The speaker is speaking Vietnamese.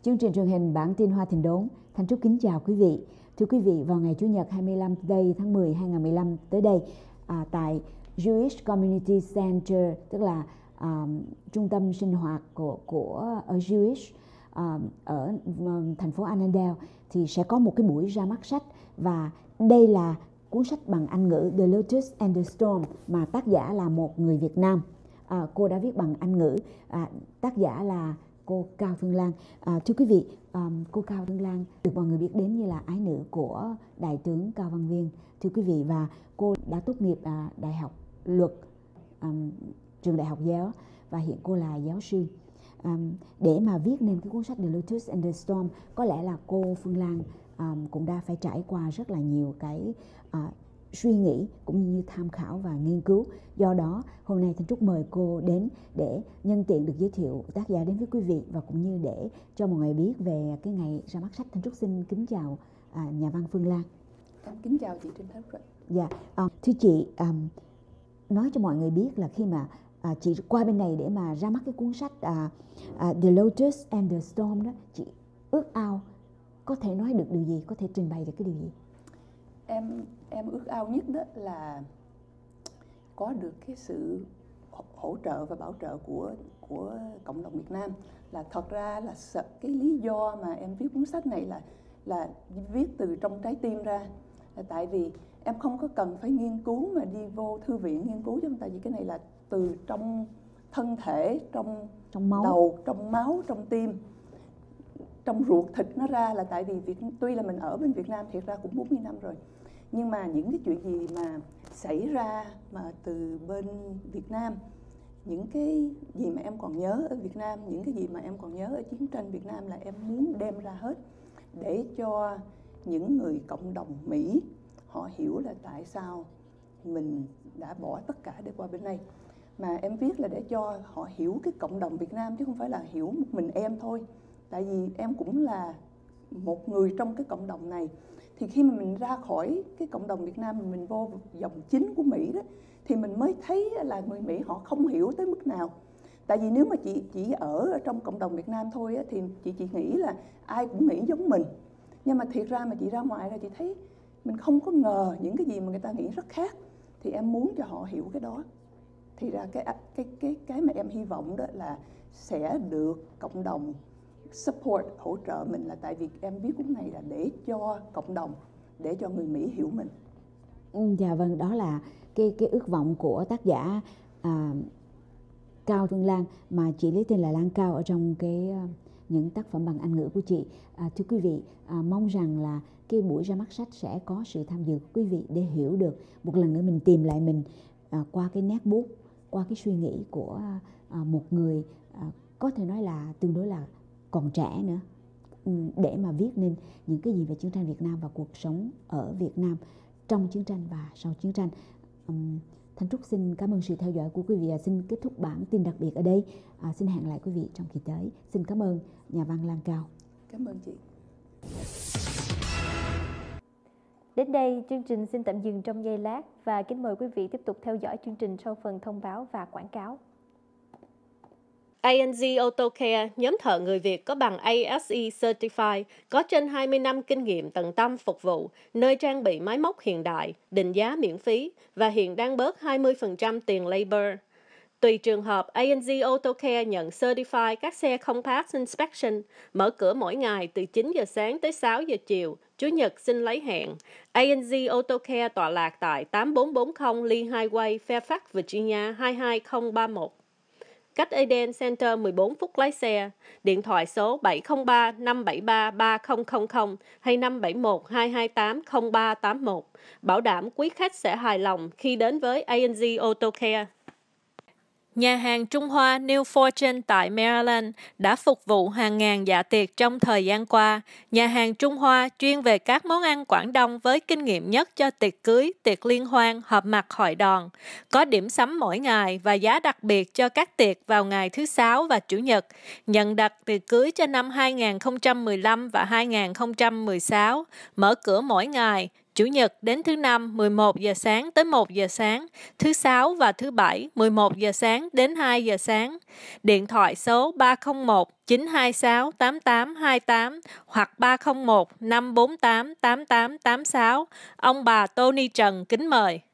Chương trình truyền hình bản tin Hoa Thịnh Đốn, Thanh Trúc kính chào quý vị. Thưa quý vị, vào ngày Chủ nhật 25 tháng 10 2015 tới đây, tại Jewish Community Center, tức là trung tâm sinh hoạt của ở Jewish ở thành phố Annandale, thì sẽ có một cái buổi ra mắt sách, và đây là cuốn sách bằng Anh ngữ The Lotus and the Storm mà tác giả là một người Việt Nam. Cô đã viết bằng Anh ngữ, tác giả là cô Cao Phương Lan. Thưa quý vị, cô Cao Phương Lan được mọi người biết đến như là ái nữ của Đại tướng Cao Văn Viên. Thưa quý vị, và cô đã tốt nghiệp Đại học Luật, trường Đại học Yale, và hiện cô là giáo sư. Để mà viết nên cái cuốn sách The Lotus and the Storm, có lẽ là cô Phương Lan cũng đã phải trải qua rất là nhiều cái suy nghĩ cũng như tham khảo và nghiên cứu. Do đó hôm nay Thanh Trúc mời cô đến để nhân tiện được giới thiệu tác giả đến với quý vị, và cũng như để cho mọi người biết về cái ngày ra mắt sách. Thanh Trúc xin kính chào nhà văn Phương Lan. Kính chào chị Trinh Thất. Dạ, thưa chị, nói cho mọi người biết là khi mà chị qua bên này để mà ra mắt cái cuốn sách The Lotus and the Storm đó, chị ước ao có thể nói được điều gì, có thể trình bày được cái điều gì? Em ước ao nhất đó là có được cái sự hỗ trợ và bảo trợ của cộng đồng Việt Nam. Là thật ra là cái lý do mà em viết cuốn sách này là viết từ trong trái tim ra, là tại vì em không có cần phải nghiên cứu mà đi vô thư viện nghiên cứu, tại vì cái này là từ trong thân thể, trong máu, đầu, trong máu, trong tim, trong ruột thịt nó ra. Là tại vì tuy là mình ở bên Việt Nam thiệt ra cũng 40 năm rồi, nhưng mà những cái chuyện gì mà xảy ra mà từ bên Việt Nam, những cái gì mà em còn nhớ ở Việt Nam, những cái gì mà em còn nhớ ở chiến tranh Việt Nam là em muốn đem ra hết, để cho những người cộng đồng Mỹ họ hiểu là tại sao mình đã bỏ tất cả để qua bên đây. Mà em viết là để cho họ hiểu cái cộng đồng Việt Nam, chứ không phải là hiểu một mình em thôi. Tại vì em cũng là một người trong cái cộng đồng này. Thì khi mà mình ra khỏi cái cộng đồng Việt Nam, mình vô dòng chính của Mỹ đó, thì mình mới thấy là người Mỹ họ không hiểu tới mức nào. Tại vì nếu mà chị chỉ ở trong cộng đồng Việt Nam thôi á, thì chị nghĩ là ai cũng nghĩ giống mình. Nhưng mà thiệt ra mà chị ra ngoài rồi chị thấy mình không có ngờ những cái gì mà người ta nghĩ rất khác. Thì em muốn cho họ hiểu cái đó. Thì ra cái mà em hy vọng đó là sẽ được cộng đồng support, hỗ trợ mình, là tại vì em viết cuốn này là để cho cộng đồng, để cho người Mỹ hiểu mình. Dạ vâng, đó là cái ước vọng của tác giả Cao Phương Lan, mà chị lấy tên là Lan Cao ở trong những tác phẩm bằng Anh ngữ của chị. Thưa quý vị, mong rằng là cái buổi ra mắt sách sẽ có sự tham dự của quý vị để hiểu được một lần nữa, mình tìm lại mình qua cái nét bút, qua cái suy nghĩ của một người có thể nói là tương đối là còn trẻ nữa, để mà viết nên những cái gì về chiến tranh Việt Nam và cuộc sống ở Việt Nam trong chiến tranh và sau chiến tranh. Thanh Trúc xin cảm ơn sự theo dõi của quý vị và xin kết thúc bản tin đặc biệt ở đây. Xin hẹn lại quý vị trong kỳ tới. Xin cảm ơn nhà văn Lan Cao. Cảm ơn chị. Đến đây, chương trình xin tạm dừng trong giây lát và kính mời quý vị tiếp tục theo dõi chương trình sau phần thông báo và quảng cáo. ANG Auto Care, nhóm thợ người Việt có bằng ASE Certified, có trên 20 năm kinh nghiệm tận tâm phục vụ, nơi trang bị máy móc hiện đại, định giá miễn phí và hiện đang bớt 20% tiền labor. Tùy trường hợp, ANG Auto Care nhận Certify các xe không pass inspection, mở cửa mỗi ngày từ 9 giờ sáng tới 6 giờ chiều, Chủ nhật xin lấy hẹn. ANG Auto Care tọa lạc tại 8440 Lee Highway, Fairfax, Virginia 22031. Cách Eden Center 14 phút lái xe. Điện thoại số 703-573-3000 hay 571-228-0381. Bảo đảm quý khách sẽ hài lòng khi đến với ANG Auto Care. Nhà hàng Trung Hoa New Fortune tại Maryland đã phục vụ hàng ngàn dạ tiệc trong thời gian qua. Nhà hàng Trung Hoa chuyên về các món ăn Quảng Đông với kinh nghiệm nhất cho tiệc cưới, tiệc liên hoan, họp mặt hội đòn. Có điểm sắm mỗi ngày và giá đặc biệt cho các tiệc vào ngày thứ Sáu và Chủ nhật. Nhận đặt tiệc cưới cho năm 2015 và 2016. Mở cửa mỗi ngày, Chủ nhật đến thứ Năm 11 giờ sáng tới 1 giờ sáng, thứ Sáu và thứ Bảy 11 giờ sáng đến 2 giờ sáng. Điện thoại số 301 926 8828 hoặc 301 548 8886. Ông bà Tony Trần kính mời.